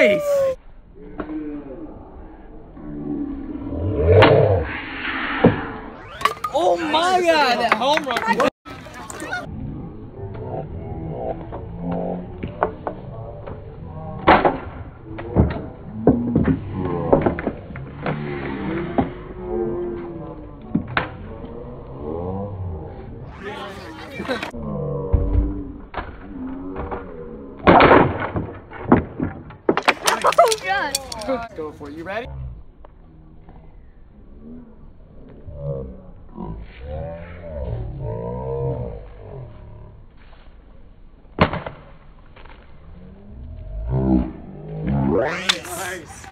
Nice! Oh my God, that home run! Oh God! Let's go for it. You ready? Nice.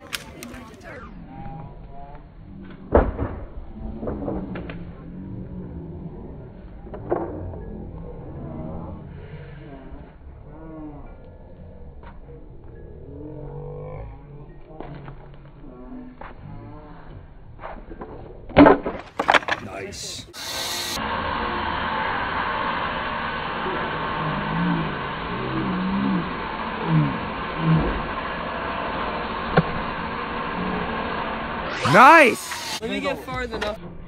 Nice. Nice! Let me get far enough.